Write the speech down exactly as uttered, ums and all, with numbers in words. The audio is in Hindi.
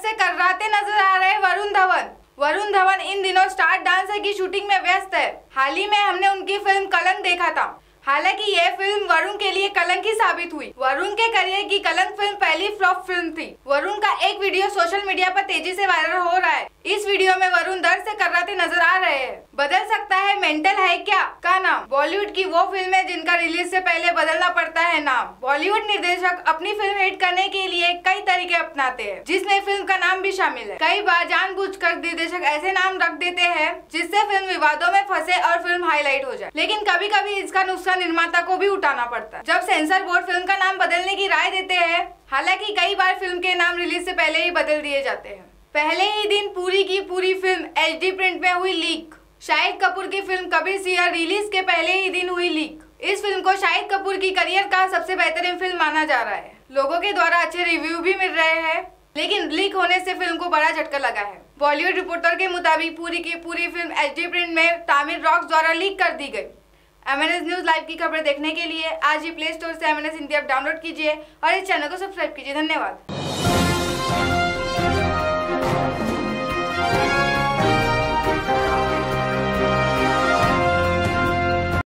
से कर्राते नजर आ रहे वरुण धवन। वरुण धवन इन दिनों स्टार डांसर की शूटिंग में व्यस्त है। हाल ही में हमने उनकी फिल्म कलंक देखा था। हालांकि यह फिल्म वरुण के लिए कलंक ही साबित हुई। वरुण के करियर की कलंक फिल्म पहली फ्लॉप फिल्म थी। वरुण का एक वीडियो सोशल मीडिया पर तेजी से वायरल हो रहा है। इस वीडियो में वरुण दर्द से कर्राते नजर आ रहे हैं। बदल सकता है मेंटल है क्या का नाम बॉलीवुड की वो फिल्म है जिनका रिलीज से पहले बदलना पड़ता है नाम। बॉलीवुड निर्देशक अपनी फिल्म हिट करने के लिए कई तरीके अपनाते हैं, जिसमें फिल्म का नाम भी शामिल है। कई बार जानबूझकर निर्देशक ऐसे नाम रख देते हैं जिससे फिल्म विवादों में फंसे और फिल्म हाईलाइट हो जाए, लेकिन कभी कभी इसका नुकसान निर्माता को भी उठाना पड़ता है जब सेंसर बोर्ड फिल्म का नाम बदलने की राय देते हैं। हालांकि कई बार फिल्म के नाम रिलीज से पहले ही बदल दिए जाते हैं। पहले ही दिन पूरी की पूरी फिल्म एच डी प्रिंट में हुई लीक। शाहिद कपूर की फिल्म कबीर सिंह रिलीज के पहले ही दिन हुई लीक। इस फिल्म को शाहिद कपूर की करियर का सबसे बेहतरीन फिल्म माना जा रहा है। लोगों के द्वारा अच्छे रिव्यू भी मिल रहे हैं, लेकिन लीक होने से फिल्म को बड़ा झटका लगा है। बॉलीवुड रिपोर्टर के मुताबिक पूरी की पूरी फिल्म एच डी प्रिंट में तामिल रॉक्स द्वारा लीक कर दी गई। M N S news live की खबरें देखने के लिए आज ही प्ले स्टोर से M N S Hindi app download कीजिए और इस चैनल को सब्सक्राइब कीजिए। धन्यवाद।